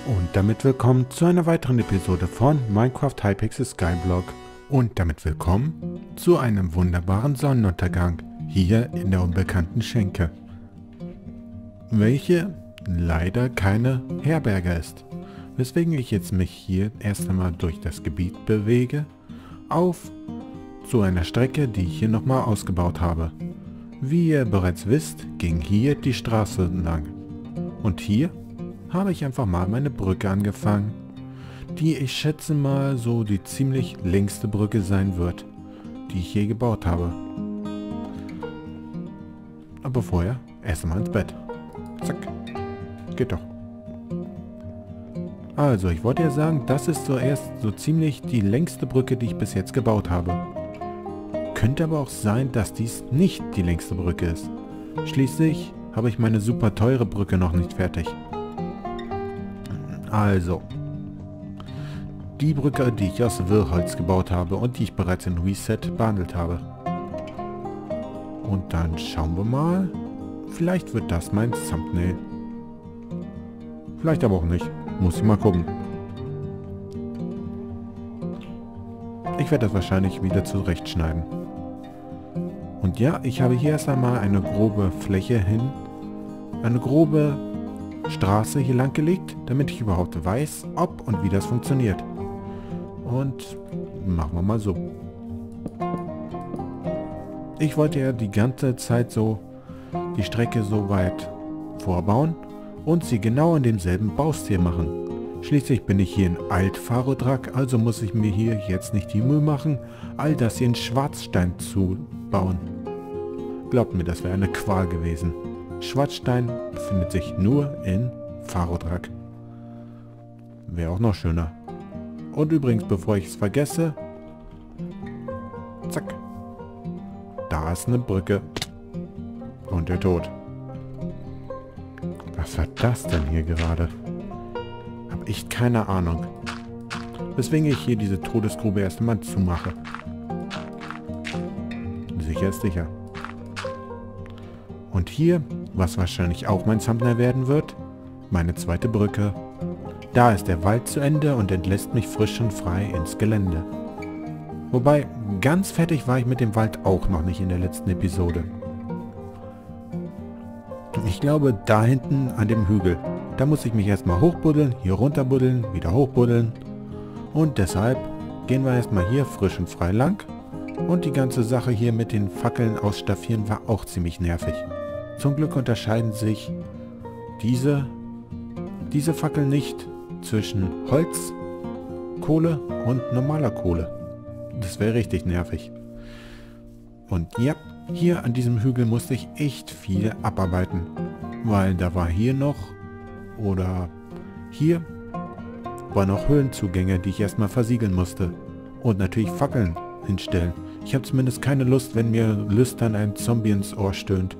Und damit willkommen zu einer weiteren Episode von Minecraft Hypixel Skyblock. Und damit willkommen zu einem wunderbaren Sonnenuntergang hier in der unbekannten Schenke. Welche leider keine Herberge ist. Weswegen ich jetzt mich hier erst einmal durch das Gebiet bewege, auf zu einer Strecke, die ich hier nochmal ausgebaut habe. Wie ihr bereits wisst, ging hier die Straße lang. Und hier habe ich einfach mal meine Brücke angefangen, die ich schätze mal so die ziemlich längste Brücke sein wird, die ich je gebaut habe. Aber vorher erst einmal ins Bett. Zack. Geht doch. Also, ich wollte ja sagen, das ist zuerst so ziemlich die längste Brücke, die ich bis jetzt gebaut habe. Könnte aber auch sein, dass dies nicht die längste Brücke ist. Schließlich habe ich meine super teure Brücke noch nicht fertig. Also, die Brücke, die ich aus Wirrholz gebaut habe und die ich bereits in Reset behandelt habe. Und dann schauen wir mal. Vielleicht wird das mein Thumbnail. Vielleicht aber auch nicht. Muss ich mal gucken. Ich werde das wahrscheinlich wieder zurechtschneiden. Und ja, ich habe hier erst einmal eine grobe Fläche hin. Eine grobe Straße hier lang gelegt, damit ich überhaupt weiß, ob und wie das funktioniert. Und machen wir mal so. Ich wollte ja die ganze Zeit so die Strecke so weit vorbauen und sie genau in demselben Baustil machen. Schließlich bin ich hier in Alt-Farodrak, also muss ich mir hier jetzt nicht die Mühe machen, all das hier in Schwarzstein zu bauen. Glaubt mir, das wäre eine Qual gewesen. Schwarzstein befindet sich nur in Farodrak. Wäre auch noch schöner. Und übrigens, bevor ich es vergesse, zack, da ist eine Brücke und der Tod. Was war das denn hier gerade? Hab ich keine Ahnung. Weswegen ich hier diese Todesgrube erst einmal zumache. Sicher ist sicher. Und hier, was wahrscheinlich auch mein Thumbnail werden wird, meine zweite Brücke. Da ist der Wald zu Ende und entlässt mich frisch und frei ins Gelände. Wobei, ganz fertig war ich mit dem Wald auch noch nicht in der letzten Episode. Ich glaube, da hinten an dem Hügel, da muss ich mich erstmal hochbuddeln, hier runterbuddeln, wieder hochbuddeln. Und deshalb gehen wir erstmal hier frisch und frei lang. Und die ganze Sache hier mit den Fackeln ausstaffieren war auch ziemlich nervig. Zum Glück unterscheiden sich diese Fackeln nicht zwischen Holz, Kohle und normaler Kohle. Das wäre richtig nervig. Und ja, hier an diesem Hügel musste ich echt viel abarbeiten. Weil da war hier noch, oder hier, waren noch Höhlenzugänge, die ich erstmal versiegeln musste. Und natürlich Fackeln hinstellen. Ich habe zumindest keine Lust, wenn mir lüstern ein Zombie ins Ohr stöhnt.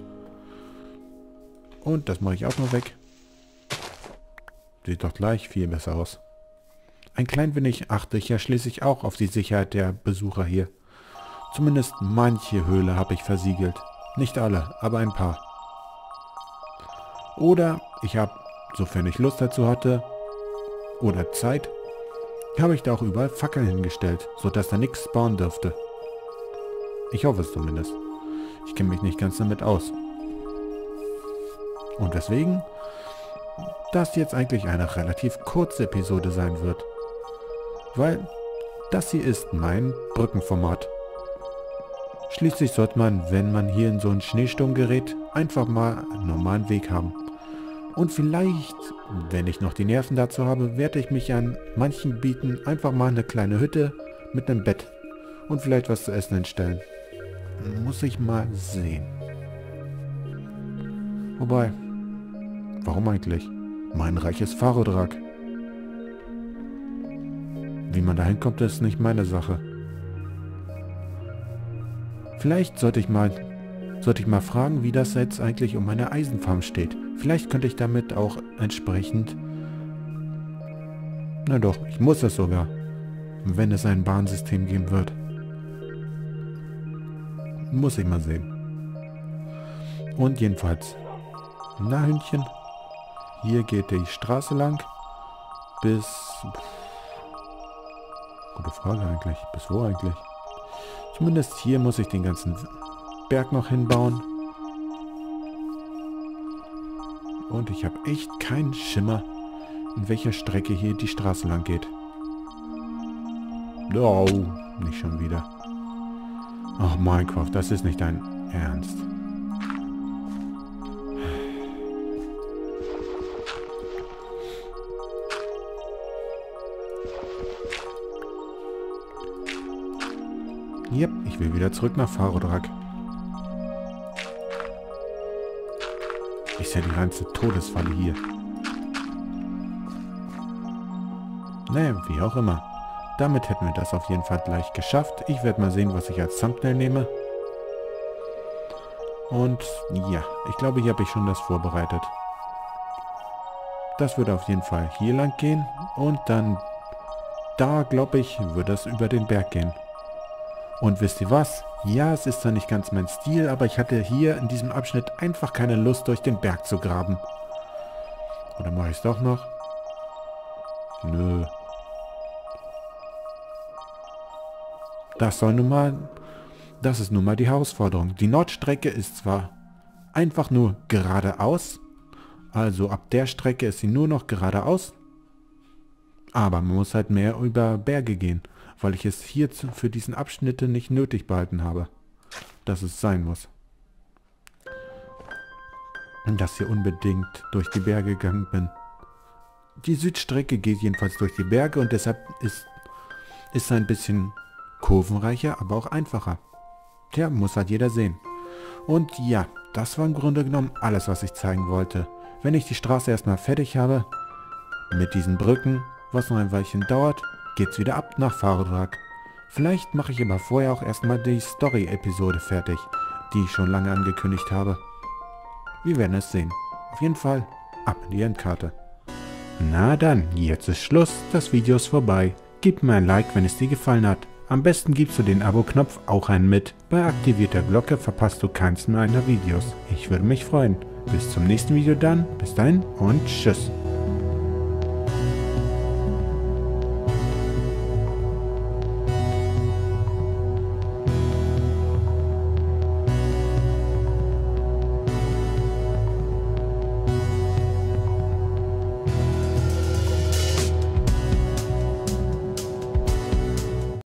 Und das mache ich auch noch weg. Sieht doch gleich viel besser aus. Ein klein wenig achte ich ja schließlich auch auf die Sicherheit der Besucher hier. Zumindest manche Höhle habe ich versiegelt. Nicht alle, aber ein paar. Oder ich habe, sofern ich Lust dazu hatte, oder Zeit, habe ich da auch überall Fackeln hingestellt, sodass da nichts spawnen dürfte. Ich hoffe es zumindest. Ich kenne mich nicht ganz damit aus. Und deswegen, dass jetzt eigentlich eine relativ kurze Episode sein wird. Weil das hier ist mein Brückenformat. Schließlich sollte man, wenn man hier in so einen Schneesturm gerät, einfach mal einen normalen Weg haben. Und vielleicht, wenn ich noch die Nerven dazu habe, werde ich mich an manchen Gebieten einfach mal eine kleine Hütte mit einem Bett und vielleicht was zu essen hinstellen. Muss ich mal sehen. Wobei, warum eigentlich? Mein reiches Farodrak. Wie man da hinkommt, ist nicht meine Sache. Vielleicht sollte ich mal fragen, wie das jetzt eigentlich um meine Eisenfarm steht. Vielleicht könnte ich damit auch entsprechend... Na doch, ich muss es sogar, wenn es ein Bahnsystem geben wird. Muss ich mal sehen. Und jedenfalls, na Hündchen, hier geht die Straße lang bis... Gute Frage eigentlich. Bis wo eigentlich? Zumindest hier muss ich den ganzen Berg noch hinbauen. Und ich habe echt keinen Schimmer, in welcher Strecke hier die Straße lang geht. Oh, nicht schon wieder. Ach, Minecraft, das ist nicht dein Ernst. Yep, ich will wieder zurück nach Farodrak. Ist ja die ganze Todesfalle hier. Naja, wie auch immer. Damit hätten wir das auf jeden Fall gleich geschafft. Ich werde mal sehen, was ich als Thumbnail nehme. Und ja, ich glaube, hier habe ich schon das vorbereitet. Das würde auf jeden Fall hier lang gehen. Und dann, da glaube ich, würde es über den Berg gehen. Und wisst ihr was? Ja, es ist zwar nicht ganz mein Stil, aber ich hatte hier in diesem Abschnitt einfach keine Lust, durch den Berg zu graben. Oder mache ich es doch noch? Nö. Das ist nun mal die Herausforderung. Die Nordstrecke ist zwar einfach nur geradeaus, also ab der Strecke ist sie nur noch geradeaus, aber man muss halt mehr über Berge gehen, weil ich es hier für diesen Abschnitt nicht nötig behalten habe, dass es sein muss. Und dass hier unbedingt durch die Berge gegangen bin. Die Südstrecke geht jedenfalls durch die Berge und deshalb ist ein bisschen kurvenreicher, aber auch einfacher. Tja, muss halt jeder sehen. Und ja, das war im Grunde genommen alles, was ich zeigen wollte. Wenn ich die Straße erstmal fertig habe, mit diesen Brücken, was noch ein Weilchen dauert, geht's wieder ab nach Farodrak. Vielleicht mache ich aber vorher auch erstmal die Story-Episode fertig, die ich schon lange angekündigt habe. Wir werden es sehen. Auf jeden Fall ab in die Endkarte. Na dann, jetzt ist Schluss, das Video ist vorbei. Gib mir ein Like, wenn es dir gefallen hat. Am besten gibst du den Abo-Knopf auch einen mit. Bei aktivierter Glocke verpasst du keins meiner Videos. Ich würde mich freuen. Bis zum nächsten Video dann. Bis dahin und tschüss.